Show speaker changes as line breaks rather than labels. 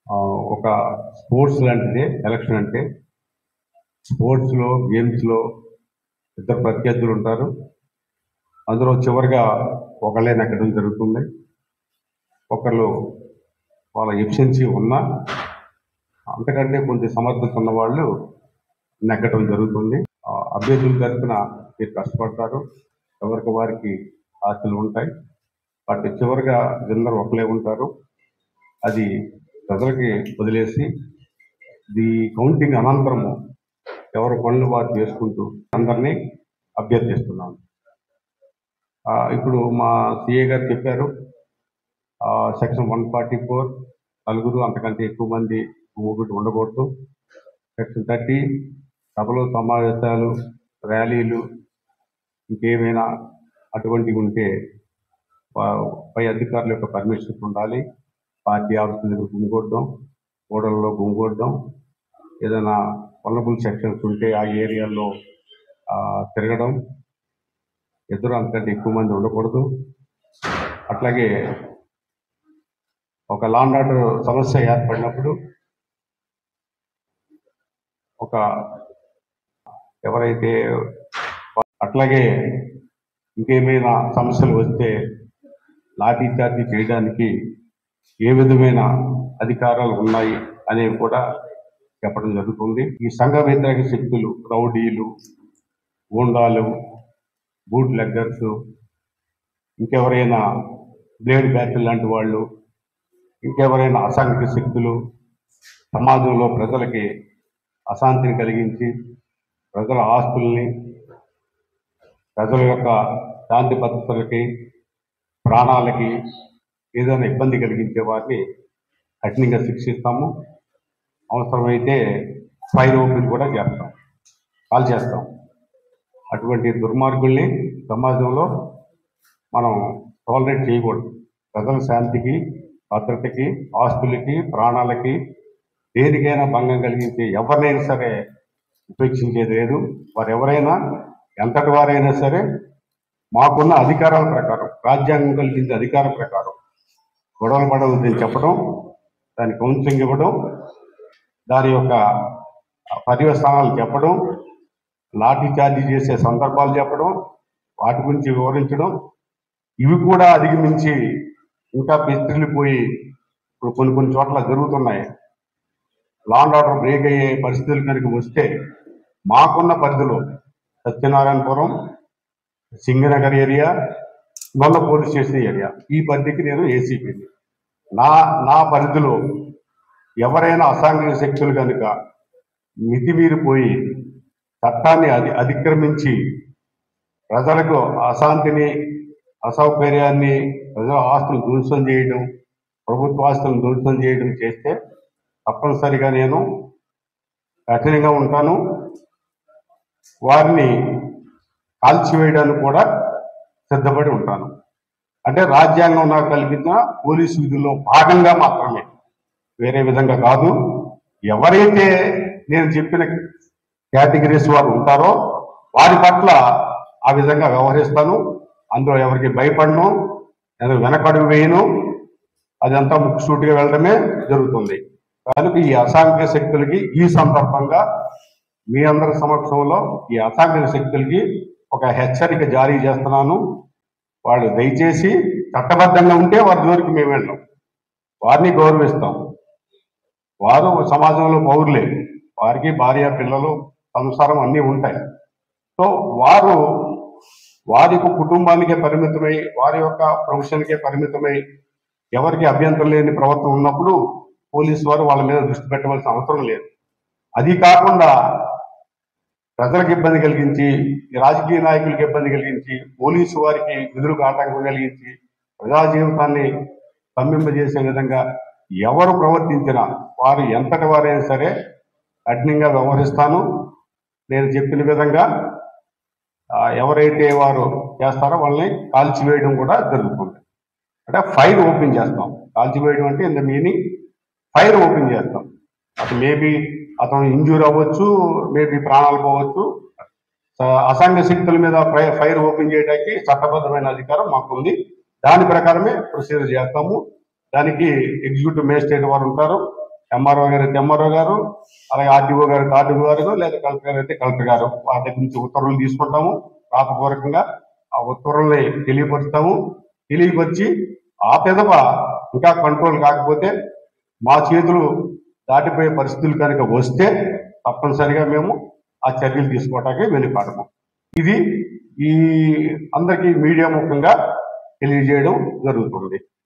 ఒక స్పోర్ట్స్ లాంటిదే ఎలక్షన్ అంటే. స్పోర్ట్స్లో గేమ్స్లో ఇద్దరు ప్రత్యర్థులు ఉంటారు. అందులో చివరిగా ఒకళ్ళే నెగ్గడం జరుగుతుంది. ఒకళ్ళు వాళ్ళ ఎఫిషియన్సీ ఉన్నా అంతకంటే కొంచెం సమర్థత ఉన్న వాళ్ళు నెగ్గడం జరుగుతుంది. అభ్యర్థుల తరఫున మీరు కష్టపడతారు, ఎవరికి వారికి ఆశలు ఉంటాయి. వాటి చివరిగా విన్నర్ ఒకలే ఉంటారు. అది ప్రజలకి వదిలేసి ది కౌంటింగ్ అనంతరము ఎవరి పనులు వారు చేసుకుంటూ అందరినీ అభ్యర్థిస్తున్నాను. ఇప్పుడు మా సిఏ గారు చెప్పారు, సెక్షన్ 144 నలుగురు అంతకంటే ఎక్కువ మంది ఒకటి ఉండకూడదు. సెక్షన్ 30 సభలు, సమావేశాలు, ర్యాలీలు ఇంకేమైనా అటువంటివి ఉంటే పై అధికారుల యొక్క పర్మిషన్ ఉండాలి. పార్టీ ఆఫీసుల దగ్గర గుమిగూడడం, ఓడల్లో గుమిగూడడం, ఏదైనా వల్నరబుల్ సెక్షన్స్ ఉంటే ఆ ఏరియాలో తిరగడం, ఇద్దరు అంతకంటే ఎక్కువ మంది ఉండకూడదు. అట్లాగే ఒక లా అండ్ ఆర్డర్ సమస్య ఏర్పడినప్పుడు ఎవరైతే అట్లాగే ఇంకేమైనా సమస్యలు వస్తే లాఠీ చార్జీ చేయడానికి ఏ విధమైన అధికారాలు ఉన్నాయి అనేవి కూడా చెప్పడం జరుగుతుంది. ఈ సంఘ వ్యతిరేక శక్తులు, రౌడీలు, గూండాలు, బూట్ లెగ్గర్స్, ఇంకెవరైనా బ్లేడ్ బ్యాచ్ లాంటి వాళ్ళు, ఇంకెవరైనా అసాంఘిక శక్తులు సమాజంలో ప్రజలకి అశాంతిని కలిగించి ప్రజల ఆస్తుల్ని, ప్రజల యొక్క శాంతి భద్రతలకి, ప్రాణాలకి ఏదైనా ఇబ్బంది కలిగించే వారిని కఠినంగా శిక్షిస్తాము. అవసరమైతే ఫైర్ ఓపెన్ కూడా చేస్తాం, కాల్ చేస్తాం. అటువంటి దుర్మార్గుల్ని సమాజంలో మనం టాలరేట్ చేయకూడదు. ప్రజల శాంతికి, భద్రతకి, ఆస్తులకి, ప్రాణాలకి దేనికైనా భంగం కలిగించే ఎవరినైనా సరే ఉపేక్షించేది లేదు. వారు ఎవరైనా ఎంతటి వారైనా సరే మాకున్న అధికారాల ప్రకారం, రాజ్యాంగం కల్పించే అధికారం ప్రకారం గొడవలు పడవద్దని చెప్పడం, దాని కౌన్సిలింగ్ ఇవ్వడం, దాని యొక్క పర్యవసానాలు చెప్పడం, లాఠీ చార్జీ చేసే సందర్భాలు చెప్పడం, వాటి గురించి వివరించడం, ఇవి కూడా అధిగమించి ఇంకా పెస్తిరిల్లిపోయి ఇప్పుడు కొన్ని చోట్ల జరుగుతున్నాయి. లా అండ్ ఆర్డర్ బ్రేక్ అయ్యే పరిస్థితులు కనుక వస్తే మాకున్న పరిధిలో సత్యనారాయణపురం, సింగనగర్ ఏరియా, నొల్ల పోలీస్ స్టేషన్ ఏరియా, ఈ పరిధికి నేను ఏసీపీని. నా పరిధిలో ఎవరైనా అసాంఘిక శక్తులు కనుక మితిమీరిపోయి చట్టాన్ని అతిక్రమించి ప్రజలకు అశాంతిని, అసౌకర్యాన్ని, ప్రజల ఆస్తులను ధ్వంసం చేయడం, ప్రభుత్వ ఆస్తులను ధ్వంసం చేయడం చేస్తే తప్పనిసరిగా నేను కఠినంగా ఉంటాను. వారిని కాల్చివేయడానికి కూడా సిద్ధపడి ఉంటాను. అంటే రాజ్యాంగం నాకు కల్పించిన పోలీసు విధుల్లో భాగంగా మాత్రమే, వేరే విధంగా కాదు. ఎవరైతే నేను చెప్పిన కేటగిరీస్ వారు ఉంటారో వారి పట్ల ఆ విధంగా వ్యవహరిస్తాను. అందులో ఎవరికి భయపడను, వెనకడుగు వేయను. అదంతా ముక్కుసూటిగా వెళ్ళడమే జరుగుతుంది. కనుక ఈ అసాంఘిక శక్తులకి ఈ సందర్భంగా మీ అందరి సమక్షంలో ఈ అసాంఘిక శక్తులకి ఒక హెచ్చరిక జారీ చేస్తున్నాను. వాళ్ళు దయచేసి చట్టబద్ధంగా ఉంటే వారి జోలికి మేము వెళ్ళాం, వారిని గౌరవిస్తాం. వారు సమాజంలో పౌరులే, వారికి భార్య, పిల్లలు, సంసారం అన్నీ ఉంటాయి. సో వారు వారి కుటుంబానికే పరిమితమై, వారి యొక్క ప్రొఫెషన్కే పరిమితమై ఎవరికి అభ్యంతరం లేని ప్రవర్తన ఉన్నప్పుడు పోలీసు వారు వాళ్ళ మీద దృష్టి పెట్టవలసిన అవసరం లేదు. అది కాకుండా ప్రజలకు ఇబ్బంది కలిగించి, రాజకీయ నాయకులకు ఇబ్బంది కలిగించి, పోలీసు వారికి విధులకు ఆటంకం కలిగించి, ప్రజా జీవితాన్ని స్తంభింపజేసే విధంగా ఎవరు ప్రవర్తించినా వారు ఎంతటి వారైనా సరే కఠినంగా వ్యవహరిస్తాను. నేను చెప్పిన విధంగా ఎవరైతే వారు చేస్తారో వాళ్ళని కాల్చివేయడం కూడా జరుగుతుంది. అంటే ఫైర్ ఓపెన్ చేస్తాం. కాల్చివేయడం అంటే in the meaning fire open చేస్తాం. అతను మేబీ అతను ఇంజ్యూర్ అవ్వచ్చు, మేబీ ప్రాణాలు పోవచ్చు. అసాంఘిక శక్తుల మీద ఫైర్ ఓపెన్ చేయడానికి చట్టబద్ధమైన అధికారం మాకుంది. దాని ప్రకారమే ప్రొసీజర్ చేస్తాము. దానికి ఎగ్జిక్యూటివ్ మేజిస్ట్రేట్ వారు ఉంటారు, ఎంఆర్ఓ గారు అయితే ఎంఆర్ఓ గారు, అలాగే ఆర్డీఓ గారు ఆర్డీఓ గారు, లేదా కలెక్టర్ గారు అయితే కలెక్టర్ గారు వాటి దగ్గర నుంచి ఉత్తర్వులు తీసుకుంటాము. రాతపూర్వకంగా ఆ ఉత్తర్వుల్ని తెలియపరిచి ఆ పిదప ఇంకా కంట్రోల్ కాకపోతే మా చేతులు దాటిపోయే పరిస్థితులు కనుక వస్తే తప్పనిసరిగా మేము ఆ చర్యలు తీసుకోవటానికి వెనుకాడము. ఇది ఈ అందరికీ మీడియా ముఖంగా తెలియజేయడం జరుగుతుంది.